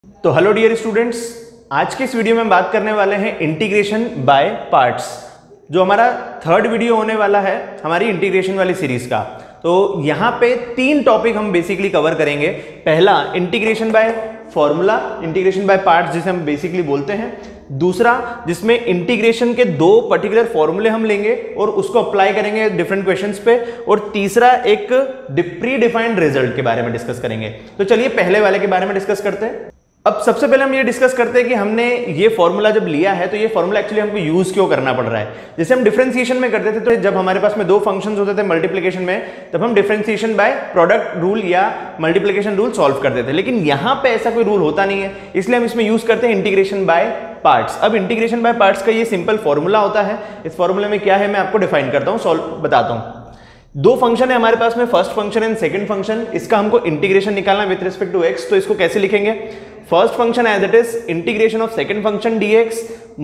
तो hello dear students, आज के इस वीडियो में हम बात करने वाले हैं इंटीग्रेशन बाय पार्ट्स, जो हमारा थर्ड वीडियो होने वाला है हमारी इंटीग्रेशन वाली सीरीज का। तो यहाँ पे तीन टॉपिक हम बेसिकली कवर करेंगे। पहला integration by formula, integration by parts जिसे हम बेसिकली बोलते हैं। दूसरा जिसमें इंटीग्रेशन के दो पर्टिकुलर फॉर्मूले हम लेंगे और उसको अप्लाई करेंगे डिफरेंट क्वेश्चंस पे। और तीसरा एक प्री डिफाइंड रिजल्ट के बारे में डिस्कस करेंगे। तो चलिए पहले वाले के बारे में डिस्कस करते हैं। अब सबसे पहले हम ये डिस्कस करते हैं कि हमने ये फॉर्मूला जब लिया है तो ये फॉर्मूला एक्चुअली हमको यूज क्यों करना पड़ रहा है। जैसे हम डिफरेंशिएशन में करते थे, तो जब हमारे पास में दो फंक्शंस होते थे मल्टीप्लिकेशन में, तब हम डिफरेंशिएशन बाय प्रोडक्ट रूल या मल्टीप्लिकेशन रूल सॉल्व करते थे। लेकिन यहाँ पे ऐसा कोई रूल होता नहीं है, इसलिए हम इसमें यूज करते हैं इंटीग्रेशन बाय पार्ट्स। अब इंटीग्रेशन बाय पार्ट्स का ये सिंपल फॉर्मूला होता है। इस फॉर्मूले में क्या है मैं आपको डिफाइन करता हूँ, सॉल्व बताता हूँ। दो फंक्शन है हमारे पास में, first function and second function. इसका हमको इंटीग्रेशन निकालना विद रिस्पेक्ट टू एक्स। तो इसको कैसे लिखेंगे? First function as it is integration of second function dx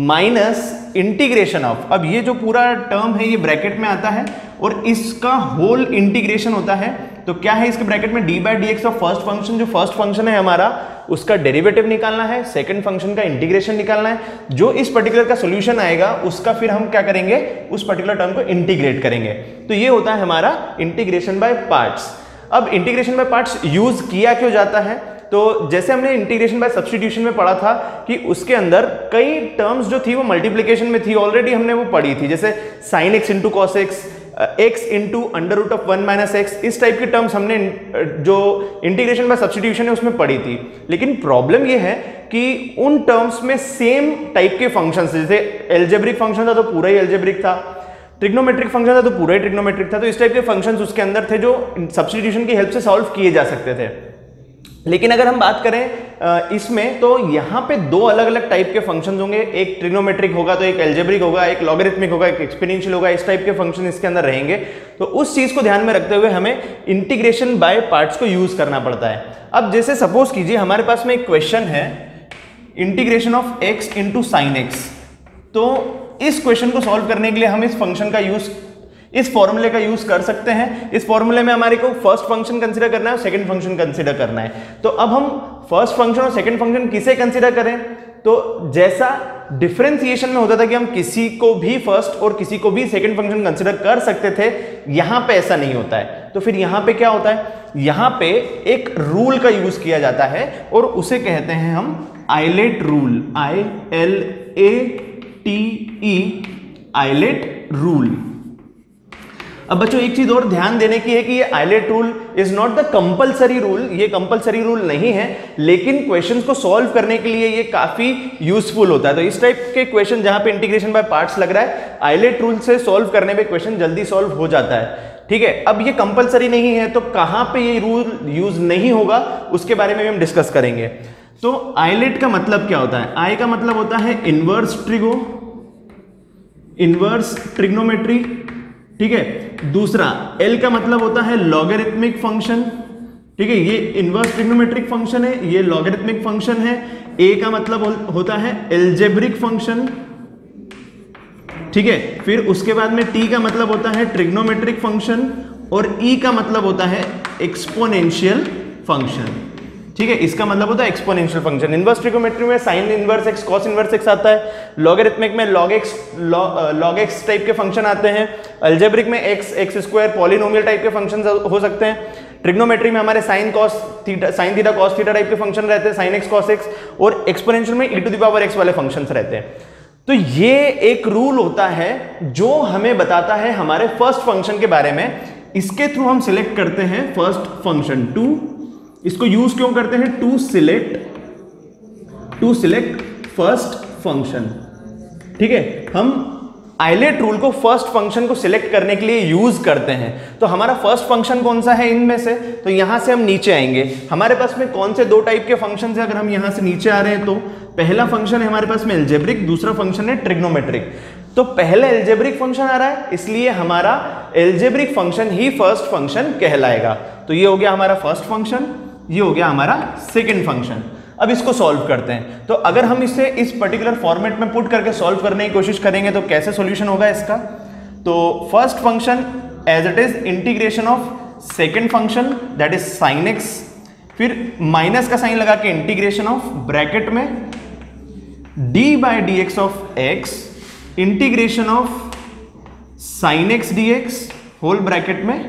minus integration of, अब ये जो पूरा टर्म है ये ब्रैकेट में आता है और इसका होल इंटीग्रेशन होता है। तो क्या है इसके ब्रैकेट में? d/dx ऑफ फर्स्ट फंक्शन, जो फर्स्ट फंक्शन है हमारा उसका डेरिवेटिव निकालना है, सेकंड फंक्शन का इंटीग्रेशन निकालना है। जो इस पर्टिकुलर का सॉल्यूशन आएगा उसका फिर हम क्या करेंगे, उस पर्टिकुलर टर्म को इंटीग्रेट करेंगे। तो ये होता है हमारा इंटीग्रेशन बाय पार्ट्स। अब इंटीग्रेशन बाय पार्ट्स यूज किया क्यों जाता है? तो जैसे हमने इंटीग्रेशन बाय सब्स्टिट्यूशन में पढ़ा था कि उसके अंदर कई टर्म्स जो थी वो मल्टीप्लिकेशन में थी, ऑलरेडी हमने वो पढ़ी थी। जैसे sin x into cos x, x into under root of 1 minus x, इस टाइप की टर्म्स हमने जो इंटीग्रेशन बाय सब्स्टिट्यूशन है उसमें पढ़ी थी। लेकिन प्रॉब्लम ये है कि उन टर्म्स में सेम टाइप के फंक्शंस, जैसे एल्जेब्रिक फंक्शन था तो पूरा ही एल्जेब्रिक था, ट्रिग्नोमेट्रिक फंक्शन था तो पूरा ही ट्रिग्नोमेट्रिक था। तो इस टाइप के फंक्शंस उसके अंदर थे जो सब्स्टिट्यूशन की हेल्प से सॉल्व किए जा सकते थे। लेकिन अगर हम बात करें इसमें, तो यहाँ पे दो अलग अलग टाइप के फंक्शंस होंगे। एक ट्रिग्नोमेट्रिक होगा तो एक एल्जेब्रिक होगा, एक लॉगरिथमिक होगा, एक एक्सपोनेंशियल होगा। इस टाइप के फंक्शन इसके अंदर रहेंगे। तो उस चीज को ध्यान में रखते हुए हमें इंटीग्रेशन बाय पार्ट्स को यूज करना पड़ता है। अब जैसे सपोज कीजिए हमारे पास में एक क्वेश्चन है integration of x into sine x. तो इस क्वेश्चन को सॉल्व करने के लिए हम इस फंक्शन का यूज, इस फॉर्मूले का यूज कर सकते हैं। इस फॉर्मूले में हमारे को फर्स्ट फंक्शन कंसीडर करना है और सेकंड फंक्शन कंसीडर करना है। तो अब हम फर्स्ट फंक्शन और सेकंड फंक्शन किसे कंसीडर करें? तो जैसा डिफरेंशिएशन में होता था कि हम किसी को भी फर्स्ट और किसी को भी सेकंड फंक्शन कंसीडर कर सकते थे, यहां पे ऐसा नहीं होता है। तो फिर यहां पे क्या होता है? यहां पे एक रूल का यूज किया जाता है और उसे कहते हैं हम ILATE rule, ILATE, ILATE rule. अब बच्चों एक चीज और ध्यान देने की है कि ये ILATE rule is not the compulsory rule, ये कंपलसरी रूल नहीं है, लेकिन क्वेश्चंस को सॉल्व करने के लिए ये काफी यूजफुल होता है। तो इस टाइप के क्वेश्चन जहां पे इंटीग्रेशन बाय पार्ट्स लग रहा है, आइलेट रूल से सॉल्व करने में क्वेश्चन जल्दी सॉल्व हो जाता है। ठीक है, अब ये कंपलसरी नहीं है तो कहां पे ये रूल यूज नहीं होगा उसके बारे में भी हम डिस्कस करेंगे। तो आइलेट का मतलब क्या होता है? आई का मतलब होता है इनवर्स ट्रिग्नोमेट्री। ठीक है, दूसरा एल का मतलब होता है लॉगरिथमिक फंक्शन। ठीक है, ये इनवर्स ट्रिग्नोमेट्रिक फंक्शन है, ये लॉगरिथमिक फंक्शन है। ए का मतलब होता है एल्जेब्रिक फंक्शन। ठीक है, फिर उसके बाद में टी का मतलब होता है ट्रिग्नोमेट्रिक फंक्शन और ई का मतलब होता है एक्सपोनेंशियल फंक्शन। ठीक है, इसका मतलब होता है एक्सपोनेंशियल फंक्शन। इनवर्स ट्रिग्नोमेट्री में sine inverse x, cos inverse x आता है। लॉगरिथमिक में लॉग एक्स टाइप के फंक्शन आते हैं। अलजेब्रिक में एक्स स्क्वायर, पॉलिनोमियल टाइप के फंक्शन हो सकते हैं। ट्रिग्नोमेट्री में हमारे sine theta cos theta type के फंक्शन रहते हैं, साइन एक्स कॉस एक्स। और एक्सपोनेंशियल में e⁻x वाले फंक्शन रहते हैं। तो ये एक रूल होता है जो हमें बताता है हमारे फर्स्ट फंक्शन के बारे में। इसके थ्रू हम सिलेक्ट करते हैं फर्स्ट फंक्शन। इसको यूज क्यों करते हैं? To select first function. ठीक है, हम आइलेट रूल को फर्स्ट फंक्शन को सिलेक्ट करने के लिए यूज करते हैं। तो हमारा फर्स्ट फंक्शन कौन सा है इनमें से? तो यहां से हम नीचे आएंगे, हमारे पास में कौन से दो टाइप के फंक्शन है? अगर हम यहां से नीचे आ रहे हैं तो पहला फंक्शन है हमारे पास में एल्जेब्रिक, दूसरा फंक्शन है ट्रिग्नोमेट्रिक। तो पहले एल्जेब्रिक फंक्शन आ रहा है, इसलिए हमारा एल्जेब्रिक फंक्शन ही फर्स्ट फंक्शन कहलाएगा। तो ये हो गया हमारा फर्स्ट फंक्शन, ये हो गया हमारा सेकंड फंक्शन। अब इसको सॉल्व करते हैं। तो अगर हम इसे इस पर्टिकुलर फॉर्मेट में पुट करके सॉल्व करने की कोशिश करेंगे तो कैसे सॉल्यूशन होगा इसका? तो first function as it is integration of second function that is sin x फिर माइनस का साइन लगा के इंटीग्रेशन ऑफ ब्रैकेट में d by d x of x integration of sine x dx whole bracket में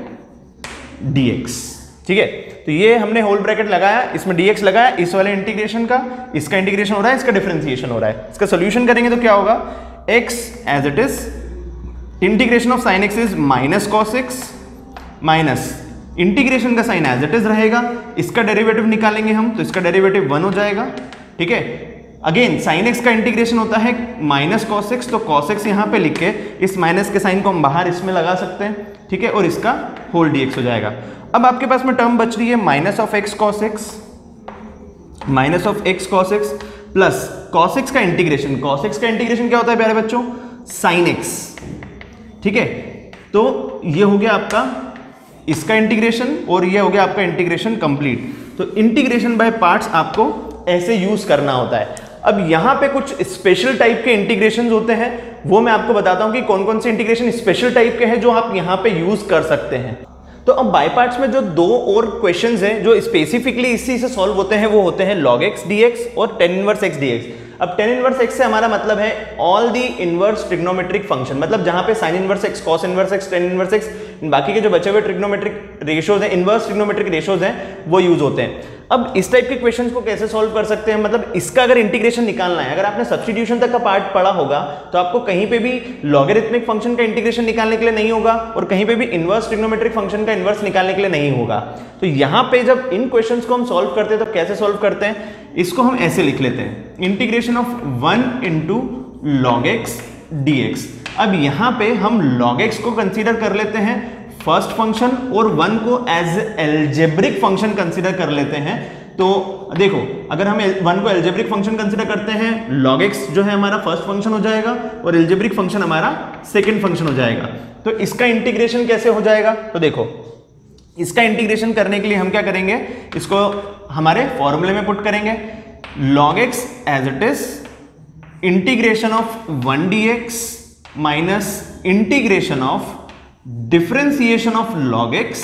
dx। ठीक है, तो ये हमने होल ब्रैकेट लगाया, इसमें dx लगाया, इस वाले इंटीग्रेशन का, इसका इंटीग्रेशन हो रहा है, इसका डिफरेंशिएशन हो रहा है। इसका सॉल्यूशन करेंगे तो क्या होगा, x as it is integration of sine x is minus cos x minus integration का साइन एज इट इज रहेगा, इसका डेरिवेटिव निकालेंगे हम तो इसका डेरिवेटिव 1 हो जाएगा। ठीक है, अगेन साइन x का इंटीग्रेशन होता है माइनस कॉस x, तो कॉस x यहां पे लिख के इस माइनस के साइन को हम बाहर इसमें लगा सकते हैं। ठीक है, और इसका होल dx हो जाएगा। अब आपके पास में टर्म बच रही है minus of x cos x, minus of x cos x plus cos x का इंटीग्रेशन। cos x का इंटीग्रेशन क्या होता है प्यारे बच्चों, साइन x। ठीक है, तो ये हो गया आपका इसका इंटीग्रेशन और ये हो गया आपका इंटीग्रेशन कंप्लीट। तो इंटीग्रेशन बाय पार्ट्स आपको ऐसे यूज करना होता है। अब यहां पे कुछ स्पेशल टाइप के इंटीग्रेशन होते हैं, वो मैं आपको बताता हूं कि कौन कौन से इंटीग्रेशन स्पेशल टाइप के हैं जो आप यहां पे यूज कर सकते हैं। तो अब बाय पार्ट्स में जो दो और क्वेश्चंस हैं जो स्पेसिफिकली इसी से सॉल्व होते हैं, वो होते हैं log x dx और tan इनवर्स x dx। अब tan इनवर्स x से हमारा मतलब है all the inverse trigonometric function, मतलब जहां पे sin inverse x, cos inverse x, tan inverse x, बाकी के जो बचे हुए ट्रिग्नोमेट्रिक रेशियोज हैं, इनवर्स ट्रिग्नोमेट्रिक रेशियोज हैं, वो यूज होते हैं। अब इस टाइप के क्वेश्चंस को कैसे सॉल्व कर सकते हैं, मतलब इसका अगर इंटीग्रेशन निकालना है, अगर आपने सब्स्टिट्यूशन तक का पार्ट पढ़ा होगा तो आपको कहीं पे भी लॉगरिथमिक फंक्शन का इंटीग्रेशन निकालने के लिए नहीं होगा और कहीं पे भी इनवर्स ट्रिग्नोमेट्रिक फंक्शन का इनवर्स निकालने के लिए नहीं होगा। तो यहां पे जब इन क्वेश्चंस को हम सॉल्व करते हैं तो कैसे सॉल्व करते हैं, इसको हम ऐसे लिख लेते हैं, integration of 1 into log x dx। अब यहां पे हम log x को कंसीडर कर लेते हैं फर्स्ट फंक्शन और 1 को एज एल्जेब्रिक फंक्शन कंसीडर कर लेते हैं। तो देखो, अगर हम 1 को एल्जेब्रिक फंक्शन कंसीडर करते हैं, log x जो है हमारा फर्स्ट फंक्शन हो जाएगा और एल्जेब्रिक फंक्शन हमारा सेकंड फंक्शन हो जाएगा। तो इसका इंटीग्रेशन कैसे हो जाएगा, तो देखो इसका इंटीग्रेशन करने के लिए हम क्या करेंगे, इसको हमारे फॉर्मूले में पुट करेंगे, log x as it is integration of 1 dx minus integration of differentiation of log x।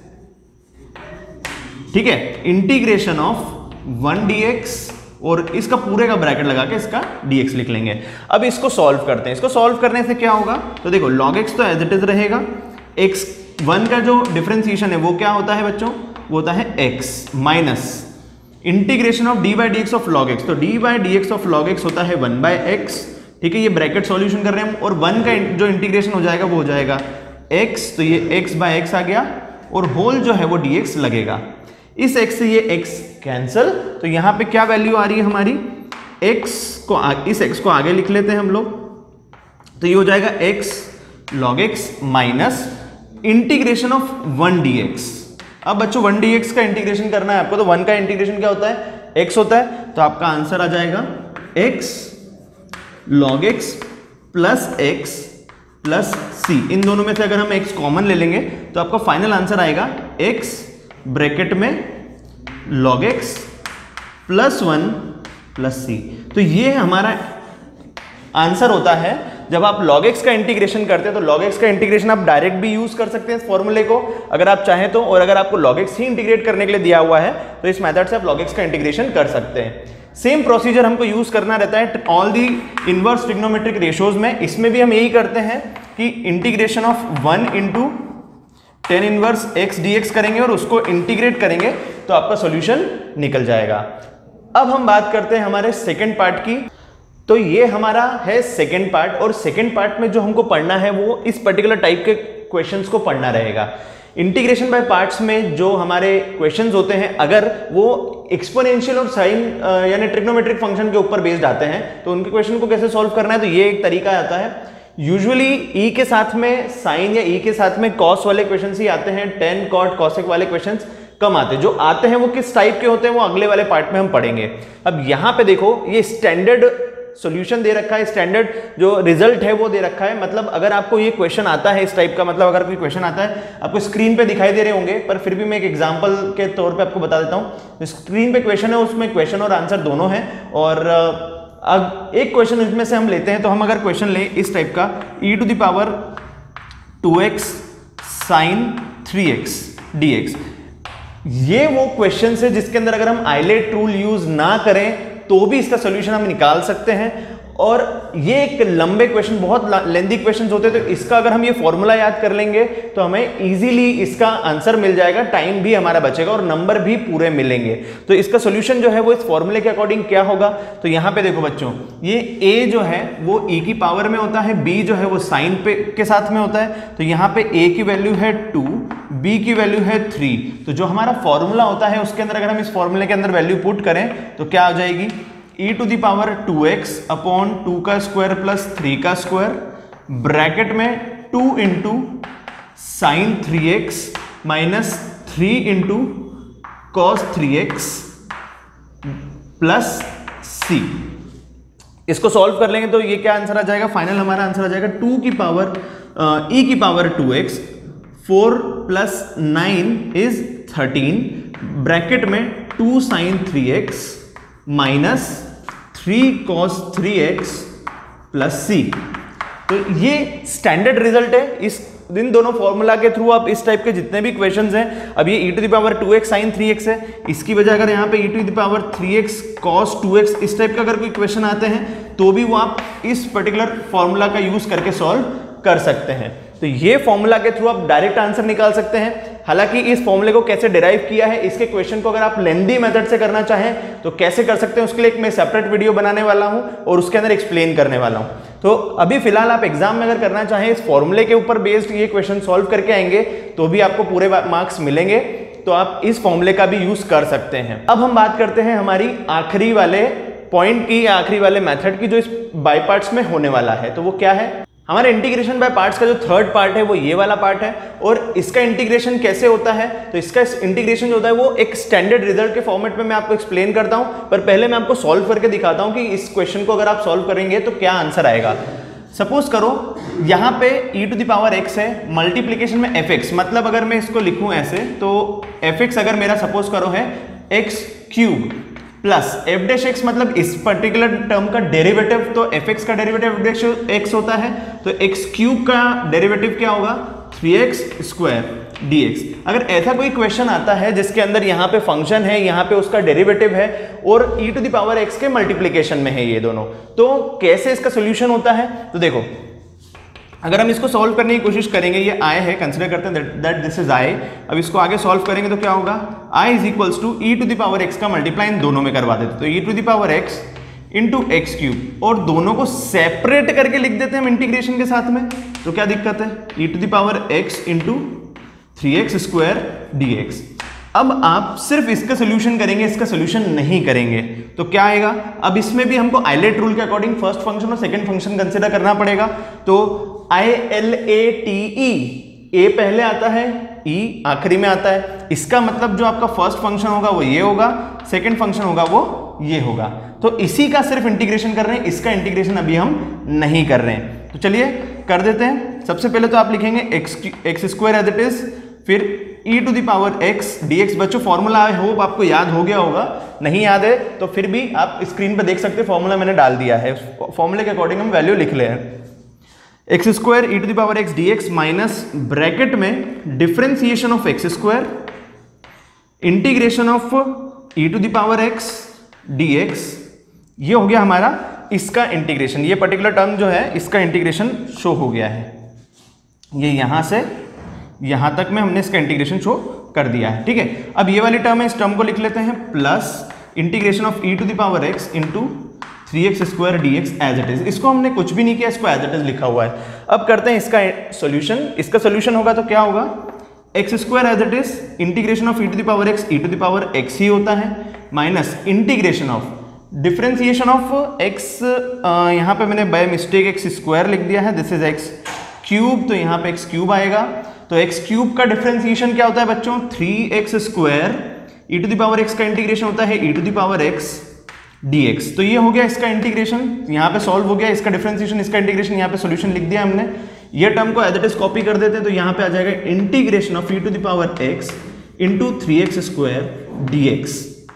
ठीक है, इंटीग्रेशन ऑफ 1 dx और इसका पूरे का ब्रैकेट लगा के इसका dx लिख लेंगे। अब इसको सॉल्व करते हैं। इसको सॉल्व करने से क्या होगा, तो देखो log x तो एज इट इज रहेगा, x1 का जो डिफरेंशिएशन है वो क्या होता है बच्चों, वो होता है x minus integration of d by d x of log x। तो d by d x of log x होता है 1 बाई x। ठीक है, ये ब्रैकेट सॉल्यूशन कर रहे हैं हम, और 1 का जो इंटीग्रेशन हो जाएगा वो हो जाएगा x, तो ये x बाय x आ गया और होल जो है वो dx लगेगा। इस x से ये x कैंसल, तो यहां पे क्या वैल्यू आ रही है हमारी, इस x को आगे लिख लेते हैं हम लोग, तो ये हो जाएगा x log x minus integration of 1 dx। अब बच्चों 1 dx का इंटीग्रेशन करना है आपको, तो 1 का इंटीग्रेशन क्या होता है, x होता है, तो आपका आंसर आ जाएगा x log x plus x plus c। इन दोनों में से अगर हम x कॉमन ले लेंगे तो आपका फाइनल आंसर आएगा x ब्रैकेट में log x plus 1 plus c। तो ये हमारा आंसर होता है जब आप log x का इंटीग्रेशन करते हैं। तो log x का इंटीग्रेशन आप डायरेक्ट भी यूज कर सकते हैं इस फॉर्मूले को अगर आप चाहें तो, और अगर आपको log x ही इंटीग्रेट करने के लिए दिया हुआ है तो इस मेथड से आप log x का इंटीग्रेशन कर सकते हैं। सेम प्रोसीजर हमको यूज करना रहता है all the inverse trigonometric ratios में। इसमें भी हम यही करते हैं कि integration of 1 into tan inverse x dx करेंगे और उसको इंटीग्रेट करेंगे तो आपका सॉल्यूशन निकल जाएगा। अब हम बात करते हैं हमारे सेकंड पार्ट की। तो ये हमारा है सेकंड पार्ट, और सेकंड पार्ट में जो हमको पढ़ना है वो इस पर्टिकुलर टाइप के क्वेश्चंस को पढ़ना रहेगा। इंटीग्रेशन बाय पार्ट्स में जो हमारे क्वेश्चंस होते हैं अगर वो एक्सपोनेंशियल और साइन यानी ट्रिग्नोमेट्रिक फंक्शन के ऊपर बेस्ड आते हैं तो उनके क्वेश्चन को कैसे सॉल्व करना है, तो ये एक तरीका आता है। यूजुअली ई के साथ में साइन या ई के साथ में कॉस वाले क्वेश्चन ही आते हैं, टेन कॉट कॉसेक वाले क्वेश्चंस कम आते हैं। जो आते हैं वो किस टाइप के होते हैं वो अगले वाले पार्ट में हम पढ़ेंगे। अब यहां पे देखो ये स्टैंडर्ड सॉल्यूशन दे रखा है, स्टैंडर्ड जो रिजल्ट है वो दे रखा है। मतलब अगर आपको ये क्वेश्चन आता है इस टाइप का, मतलब अगर कोई क्वेश्चन आता है आपको स्क्रीन पे दिखाई दे रहे होंगे, पर फिर भी मैं एक एग्जांपल के तौर पे आपको बता देता हूँ। स्क्रीन पे क्वेश्चन है, उसमें क्वेश्चन और आंसर दोनों है, और अब एक क्वेश्चन इसमें से हम लेते हैं। तो हम अगर क्वेश्चन लें इस टाइप का, e⁻² 2x sin 3x dx, ये वो क्वेश्चन है जिसके अंदर अगर हम आइलेट रूल यूज ना करें तो भी इसका सोल्यूशन हम निकाल सकते हैं। और ये एक लंबे क्वेश्चन, बहुत लेंथी क्वेश्चंस होते हैं, तो इसका अगर हम ये फॉर्मूला याद कर लेंगे तो हमें इजीली इसका आंसर मिल जाएगा, टाइम भी हमारा बचेगा और नंबर भी पूरे मिलेंगे। तो इसका सोल्यूशन जो है वो इस फॉर्मूले के अकॉर्डिंग क्या होगा, तो यहां पे देखो बच्चों, ये a जो है वो e की पावर में होता है, b जो है वो साइन पे के साथ में होता है, तो यहाँ पे a की वैल्यू है 2, b की वैल्यू है 3। तो जो हमारा फॉर्मूला होता है उसके अंदर अगर हम इस फॉर्मूले के अंदर वैल्यू पुट करें तो क्या आ जाएगी, e to the power 2x upon 2 का स्क्वायर प्लस 3 का स्क्वायर, ब्रैकेट में 2 into sine 3x minus 3 into cos 3x plus c। इसको सॉल्व कर लेंगे तो ये क्या आंसर आ जाएगा, फाइनल हमारा आंसर आ जाएगा 2 की पावर e की power 2x, 4 plus 9 is 13, bracket में 2 sine 3x minus 3 cos 3x plus c। तो ये स्टैंडर्ड रिजल्ट है। इन दोनों फॉर्मूला के थ्रू आप इस टाइप के जितने भी क्वेश्चंस हैं, अब ये e to the power 2x sin 3x है, इसकी वजह अगर यहाँ पे e to the power 3x cos 2x इस टाइप का अगर कोई क्वेश्चन आते हैं तो भी वो आप इस पर्टिकुलर फॉर्मूला का यूज करके सॉल्व कर सकते हैं। तो ये फॉर्मूला के थ्रू आप डायरेक्ट आंसर निकाल सकते हैं। हालांकि इस फॉर्मूले को कैसे डिराइव किया है, इसके क्वेश्चन को अगर आप लेंदी मेथड से करना चाहें तो कैसे कर सकते हैं, उसके लिए एक मैं सेपरेट वीडियो बनाने वाला हूं और उसके अंदर एक्सप्लेन करने वाला हूं। तो अभी फिलहाल आप एग्जाम में अगर करना चाहें, इस फॉर्मूले के ऊपर बेस्ड ये क्वेश्चन सॉल्व करके आएंगे तो भी आपको पूरे मार्क्स मिलेंगे, तो आप इस फॉर्मूले का भी यूज कर सकते हैं। अब हम बात करते हैं हमारी आखिरी वाले पॉइंट की, आखिरी वाले मेथड की जो इस बाय पार्ट्स में होने वाला है। तो वो क्या है, हमारे इंटीग्रेशन बाय पार्ट्स का जो थर्ड पार्ट है वो ये वाला पार्ट है। और इसका इंटीग्रेशन कैसे होता है, तो इसका इंटीग्रेशन जो होता है वो एक स्टैंडर्ड रिजल्ट के फॉर्मेट में मैं आपको एक्सप्लेन करता हूं, पर पहले मैं आपको सॉल्व करके दिखाता हूं कि इस क्वेश्चन को अगर आप सॉल्व करेंगे तो क्या आंसर आएगा। सपोज करो यहां पे e to the power x है, मल्टीप्लीकेशन में fx, मतलब अगर मैं इसको लिखूं ऐसे तो fx अगर मेरा सपोज करो है x cube plus f dash x, मतलब इस पर्टिकुलर टर्म का डेरिवेटिव, तो एफ एक्स का डेरिवेटिव एक्स होता है, तो एक्स क्यूब का डेरिवेटिव क्या होगा 3x स्क्वायर dx। अगर ऐसा कोई क्वेश्चन आता है जिसके अंदर यहाँ पे फंक्शन है, यहाँ पे उसका डेरिवेटिव है और e to the power x के मल्टीप्लीकेशन में है ये दोनों, तो कैसे इसका सोल्यूशन होता है, तो देखो अगर हम इसको सॉल्व करने की कोशिश करेंगे, ये i है, कंसिडर करते हैं दैट दिस इज i। अब इसको आगे सॉल्व करेंगे तो क्या होगा, i is equals to e to the power x का मल्टीप्लाई इन दोनों में करवा देते, तो e to the power x into x cube, और दोनों को सेपरेट करके लिख देते हैं हम इंटीग्रेशन के साथ में, तो क्या दिक्कत है, e to the power x into 3x square dx। अब आप सिर्फ इसका सोल्यूशन करेंगे, इसका सोल्यूशन नहीं करेंगे तो क्या आएगा, अब इसमें भी हमको आइलेट रूल के अकॉर्डिंग फर्स्ट फंक्शन और सेकंड फंक्शन कंसीडर करना पड़ेगा। तो ILATE, ए पहले आता है, ई आखिरी में आता है, इसका मतलब जो आपका फर्स्ट फंक्शन होगा वो ये होगा, सेकंड फंक्शन होगा वो ये होगा। तो इसी का सिर्फ इंटीग्रेशन कर रहे हैं, इसका इंटीग्रेशन अभी हम नहीं कर रहे हैं। तो चलिए कर देते हैं। सबसे पहले तो आप लिखेंगे x square as it is, फिर e to the power x dx। बच्चों फॉर्मूला आई होप आपको याद हो गया होगा, नहीं याद है तो फिर भी आप स्क्रीन पर देख सकते हैं, फॉर्मूला मैंने डाल दिया है, फॉर्मूले के अकॉर्डिंग हम वैल्यू लिख ले हैं, x square e to the power x dx minus bracket में differentiation of x square integration of e to the power x dx। ये हो गया हमारा इसका इंटीग्रेशन, ये पर्टिकुलर टर्म जो है इसका इंटीग्रेशन शो हो गया है, ये यहां से यहां तक में हमने इसका इंटीग्रेशन शो कर दिया है। ठीक है, अब ये वाली टर्म है, इस टर्म को लिख लेते हैं plus integration of e to the power x into 3x square dx as it is. इसको हमने कुछ भी नहीं किया, इसको एज इट इज लिखा हुआ है। अब करते हैं इसका सॉल्यूशन। इसका सॉल्यूशन होगा तो क्या होगा, x square as it is integration of e to the power x e to the power x ही होता है, minus integration of differentiation of x, यहाँ पे मैंने बाय मिस्टेक x स्क्वायर लिख दिया है, दिस इज x क्यूब, तो यहाँ पे x क्यूब आएगा। तो x क्यूब का डिफरेंशिएशन क्या होता है बच्चों, 3x square, e to the power x का इंटीग्रेशन होता है e to the power x dx। तो ये हो गया इसका इंटीग्रेशन, यहाँ पे सॉल्व हो गया, इसका डिफरेंशिएशन, इसका इंटीग्रेशन, यहाँ पे सॉल्यूशन लिख दिया हमने। ये टर्म को एज इट इज कॉपी कर देते हैं, तो यहाँ पे आ जाएगा integration of e to the power x into 3x square dx।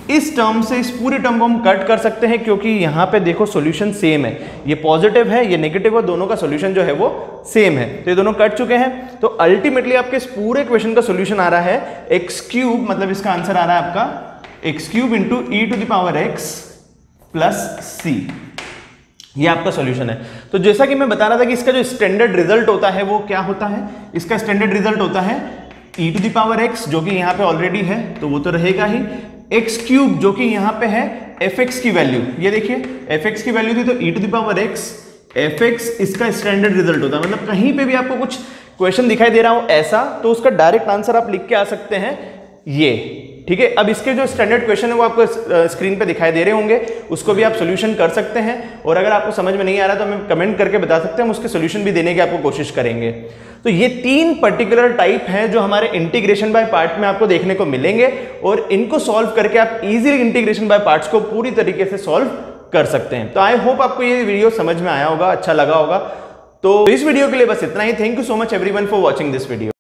इस टर्म से इस पूरे टर्म को हम कट कर सकते हैं, क्योंकि यहाँ पे देखो सॉल्यूशन सेम है, ये पॉजिटिव है ये नेगेटिव है, दोनों का सॉल्यूशन जो है वो सेम है, तो ये दोनों कट चुके हैं। तो अल्टीमेटली आपके इस पूरे क्वेश्चन का सॉल्यूशन आ रहा है एक्स क्यूब, मतलब इसका आंसर आ रहा है आपका x cube into e to the power x plus c, ये आपका सॉल्यूशन है। तो जैसा कि मैं बता रहा था कि इसका जो स्टैंडर्ड रिजल्ट होता है वो क्या होता है, इसका स्टैंडर्ड रिजल्ट होता है e to the power x, जो कि यहाँ पे ऑलरेडी है तो वो तो रहेगा ही, x क्यूब जो कि यहाँ पे है fx की वैल्यू, ये देखिए fx की वैल्यू थी तो e to the power x fx इसका स्टैंडर्ड रिजल्ट होता है। मतलब कहीं पे भी आपको कुछ क्वेश्चन दिखाई दे रहा हो ऐसा, तो उसका डायरेक्ट आंसर आप लिख के आ सकते हैं ये, ठीक है। अब इसके जो स्टैंडर्ड क्वेश्चन है वो आपको स्क्रीन पे दिखाई दे रहे होंगे, उसको भी आप सॉल्यूशन कर सकते हैं, और अगर आपको समझ में नहीं आ रहा तो हमें कमेंट करके बता सकते हैं, हम उसके सॉल्यूशन भी देने की आपको कोशिश करेंगे। तो ये 3 पर्टिकुलर टाइप हैं जो हमारे इंटीग्रेशन बाय पार्ट में आपको देखने को मिलेंगे, और इनको सॉल्व करके आप इजीली इंटीग्रेशन बाय पार्ट्स को पूरी तरीके से सॉल्व कर सकते हैं। तो आई होप आपको ये वीडियो समझ में आया होगा, अच्छा लगा होगा। तो इस वीडियो के लिए बस इतना ही। Thank you so much everyone for watching this video.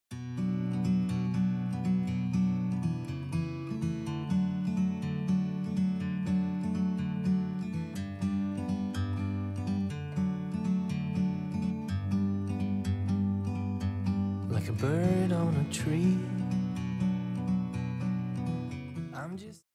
Like a bird on a tree. I'm just